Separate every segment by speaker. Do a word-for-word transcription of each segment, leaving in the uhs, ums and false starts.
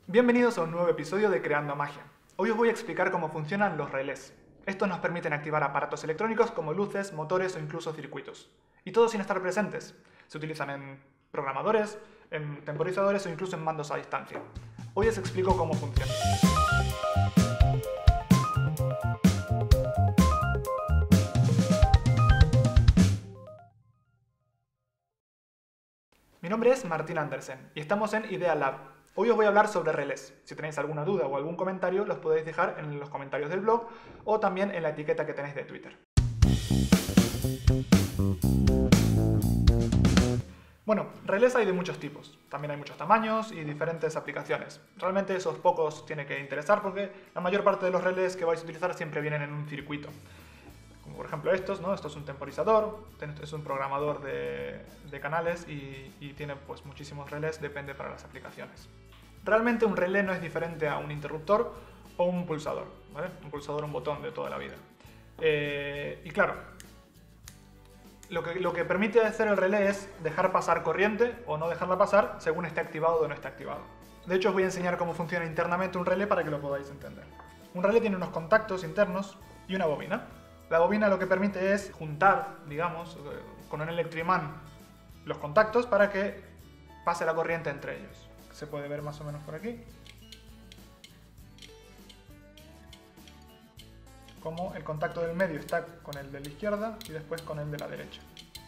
Speaker 1: Bienvenidos a un nuevo episodio de Creando Magia. Hoy os voy a explicar cómo funcionan los relés. Estos nos permiten activar aparatos electrónicos como luces, motores o incluso circuitos. Y todo sin estar presentes. Se utilizan en programadores, en temporizadores o incluso en mandos a distancia. Hoy os explico cómo funciona. Mi nombre es Martín Andersen y estamos en Idea Lab. Hoy os voy a hablar sobre relés. Si tenéis alguna duda o algún comentario, los podéis dejar en los comentarios del blog o también en la etiqueta que tenéis de Twitter. Bueno, relés hay de muchos tipos. También hay muchos tamaños y diferentes aplicaciones. Realmente esos pocos tiene que interesar porque la mayor parte de los relés que vais a utilizar siempre vienen en un circuito. Como por ejemplo estos, ¿no? Esto es un temporizador, es un programador de, de canales y, y tiene pues muchísimos relés, depende para las aplicaciones. Realmente un relé no es diferente a un interruptor o un pulsador, ¿vale? Un pulsador, un botón de toda la vida. Eh, y claro, lo que, lo que permite hacer el relé es dejar pasar corriente o no dejarla pasar según esté activado o no esté activado. De hecho os voy a enseñar cómo funciona internamente un relé para que lo podáis entender. Un relé tiene unos contactos internos y una bobina. La bobina lo que permite es juntar, digamos, con un electroimán los contactos para que pase la corriente entre ellos. Se puede ver más o menos por aquí. Como el contacto del medio está con el de la izquierda y después con el de la derecha.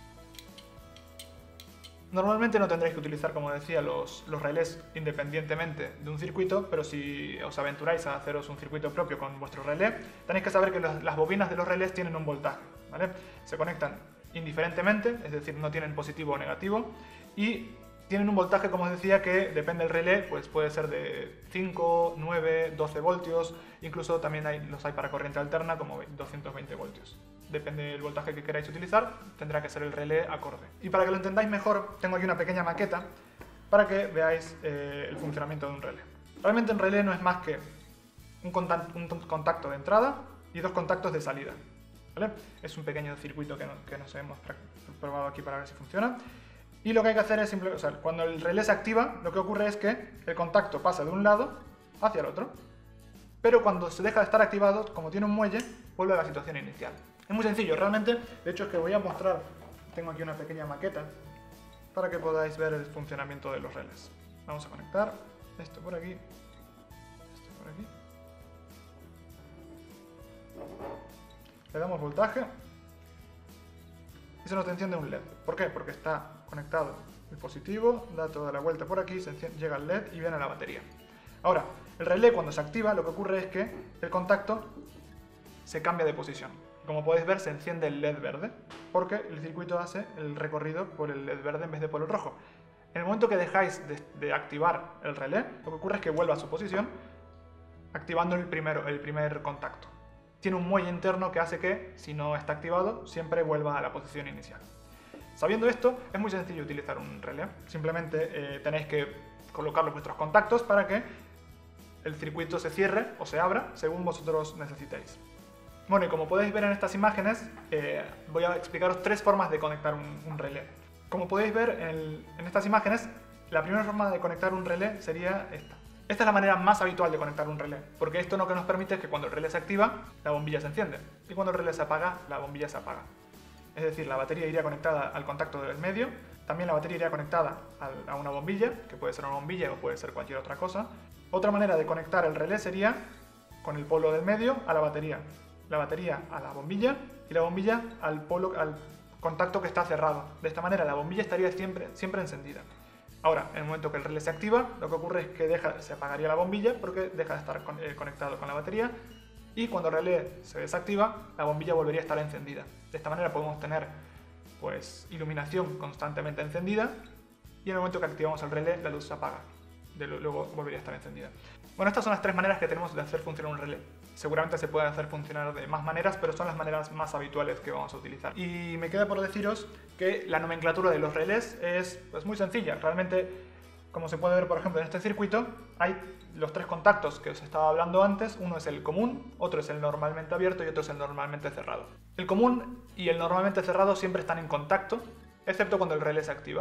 Speaker 1: Normalmente no tendréis que utilizar, como decía, los, los relés independientemente de un circuito, pero si os aventuráis a haceros un circuito propio con vuestro relé, tenéis que saber que los, las bobinas de los relés tienen un voltaje, ¿vale? Se conectan indiferentemente, es decir, no tienen positivo o negativo, y tienen un voltaje, como os decía, que depende del relé, pues puede ser de cinco, nueve, doce voltios, incluso también hay, los hay para corriente alterna como doscientos veinte voltios. Depende del voltaje que queráis utilizar, tendrá que ser el relé acorde. Y para que lo entendáis mejor, tengo aquí una pequeña maqueta para que veáis eh, el funcionamiento de un relé. Realmente un relé no es más que un contacto, un contacto de entrada y dos contactos de salida, ¿vale? Es un pequeño circuito que, no, que nos hemos probado aquí para ver si funciona. Y lo que hay que hacer es simplemente, o sea, cuando el relé se activa, lo que ocurre es que el contacto pasa de un lado hacia el otro. Pero cuando se deja de estar activado, como tiene un muelle, vuelve a la situación inicial. Es muy sencillo, realmente, de hecho es que voy a mostrar, tengo aquí una pequeña maqueta para que podáis ver el funcionamiento de los relés. Vamos a conectar esto por aquí, esto por aquí. Le damos voltaje y se nos enciende un L E D. ¿Por qué? Porque está conectado el positivo, da toda la vuelta por aquí, se enciende, llega el L E D y viene a la batería. Ahora, el relé cuando se activa lo que ocurre es que el contacto se cambia de posición. Como podéis ver, se enciende el L E D verde porque el circuito hace el recorrido por el L E D verde en vez de por el rojo. En el momento que dejáis de, de activar el relé, lo que ocurre es que vuelve a su posición activando el, primero, el primer contacto. Tiene un muelle interno que hace que, si no está activado, siempre vuelva a la posición inicial. Sabiendo esto, es muy sencillo utilizar un relé. Simplemente eh, tenéis que colocar los vuestros contactos para que el circuito se cierre o se abra según vosotros necesitéis. Bueno, y como podéis ver en estas imágenes, eh, voy a explicaros tres formas de conectar un, un relé. Como podéis ver en, el, en estas imágenes, la primera forma de conectar un relé sería esta. Esta es la manera más habitual de conectar un relé, porque esto lo que nos permite es que cuando el relé se activa, la bombilla se enciende, y cuando el relé se apaga, la bombilla se apaga. Es decir, la batería iría conectada al contacto del medio, también la batería iría conectada a una bombilla, que puede ser una bombilla o puede ser cualquier otra cosa. Otra manera de conectar el relé sería con el polo del medio a la batería, la batería a la bombilla y la bombilla al, polo, al contacto que está cerrado. De esta manera la bombilla estaría siempre, siempre encendida. Ahora, en el momento que el relé se activa, lo que ocurre es que deja, se apagaría la bombilla porque deja de estar con, eh, conectado con la batería, y cuando el relé se desactiva, la bombilla volvería a estar encendida. De esta manera podemos tener pues, iluminación constantemente encendida, y en el momento que activamos el relé, la luz se apaga. De luego volvería a estar encendida. Bueno, estas son las tres maneras que tenemos de hacer funcionar un relé. Seguramente se pueden hacer funcionar de más maneras, pero son las maneras más habituales que vamos a utilizar. Y me queda por deciros que la nomenclatura de los relés es pues, muy sencilla. Realmente, como se puede ver, por ejemplo, en este circuito, hay los tres contactos que os estaba hablando antes. Uno es el común, otro es el normalmente abierto y otro es el normalmente cerrado. El común y el normalmente cerrado siempre están en contacto, excepto cuando el relé se activa.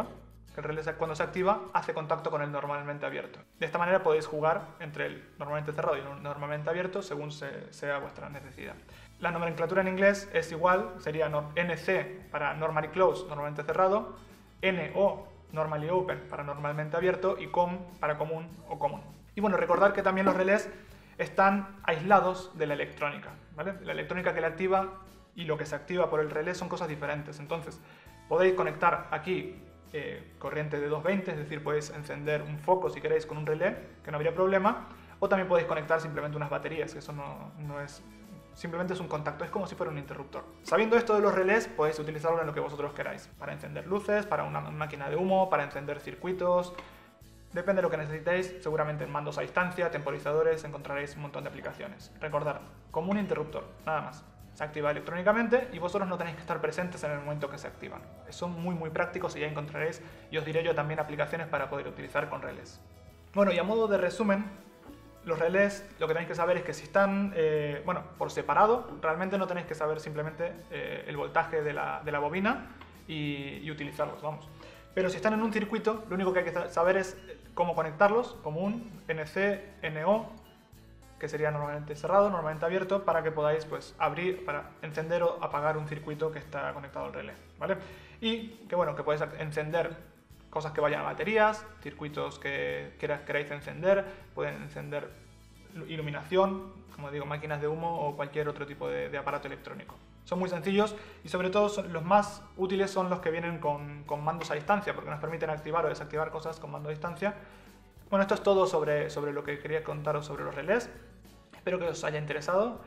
Speaker 1: que el relé cuando se activa hace contacto con el normalmente abierto. De esta manera podéis jugar entre el normalmente cerrado y el normalmente abierto según se, sea vuestra necesidad. La nomenclatura en inglés es igual, sería N C para normally closed, normalmente cerrado, N O normally open para normalmente abierto y C O M para común o común. Y bueno, recordar que también los relés están aislados de la electrónica, ¿vale? La electrónica que le activa y lo que se activa por el relé son cosas diferentes. Entonces, podéis conectar aquí eh, corriente de doscientos veinte, es decir, podéis encender un foco si queréis con un relé, que no habría problema, o también podéis conectar simplemente unas baterías, que eso no, no es... Simplemente es un contacto, es como si fuera un interruptor. Sabiendo esto de los relés, podéis utilizarlo en lo que vosotros queráis. Para encender luces, para una máquina de humo, para encender circuitos. Depende de lo que necesitéis, seguramente en mandos a distancia, temporizadores, encontraréis un montón de aplicaciones. Recordad, como un interruptor, nada más. Se activa electrónicamente y vosotros no tenéis que estar presentes en el momento que se activan. Son muy muy prácticos y ya encontraréis, y os diré yo también, aplicaciones para poder utilizar con relés. Bueno, y a modo de resumen, los relés, lo que tenéis que saber es que si están, eh, bueno, por separado, realmente no tenéis que saber simplemente eh, el voltaje de la, de la bobina y, y utilizarlos, vamos. Pero si están en un circuito, lo único que hay que saber es cómo conectarlos, como un N C, N O, que sería normalmente cerrado, normalmente abierto, para que podáis pues abrir, para encender o apagar un circuito que está conectado al relé, ¿vale? Y que bueno, que podéis encender cosas que vayan a baterías, circuitos que queráis encender, pueden encender iluminación, como digo, máquinas de humo o cualquier otro tipo de, de aparato electrónico. Son muy sencillos y sobre todo son, los más útiles son los que vienen con, con mandos a distancia, porque nos permiten activar o desactivar cosas con mando a distancia. Bueno, esto es todo sobre, sobre lo que quería contaros sobre los relés. Espero que os haya interesado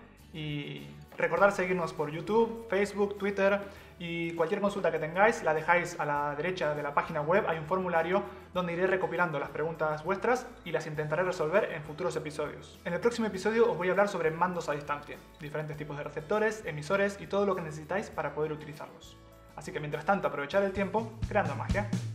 Speaker 1: y recordad seguirnos por YouTube, Facebook, Twitter y cualquier consulta que tengáis la dejáis a la derecha de la página web. Hay un formulario donde iré recopilando las preguntas vuestras y las intentaré resolver en futuros episodios. En el próximo episodio os voy a hablar sobre mandos a distancia, diferentes tipos de receptores, emisores y todo lo que necesitáis para poder utilizarlos. Así que mientras tanto, aprovechad el tiempo creando magia.